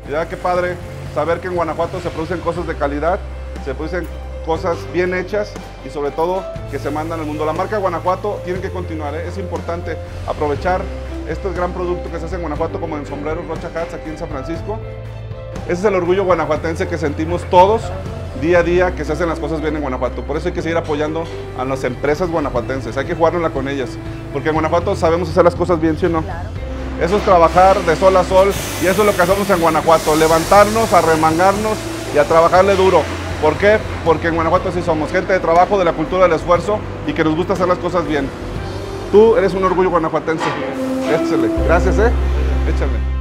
Ya qué padre saber que en Guanajuato se producen cosas de calidad, se producen cosas bien hechas y sobre todo que se mandan al mundo. La marca Guanajuato tiene que continuar, es importante aprovechar este gran producto que se hace en Guanajuato, como en Sombreros Rocha Hats aquí en San Francisco. Ese es el orgullo guanajuatense que sentimos todos día a día, que se hacen las cosas bien en Guanajuato. Por eso hay que seguir apoyando a las empresas guanajuatenses, hay que jugárnosla con ellas, porque en Guanajuato sabemos hacer las cosas bien, ¿sí o no? Claro. Eso es trabajar de sol a sol y eso es lo que hacemos en Guanajuato, levantarnos, arremangarnos y a trabajarle duro. ¿Por qué? Porque en Guanajuato sí somos gente de trabajo, de la cultura del esfuerzo y que nos gusta hacer las cosas bien. Tú eres un orgullo guanajuatense. Échale. Gracias, échale.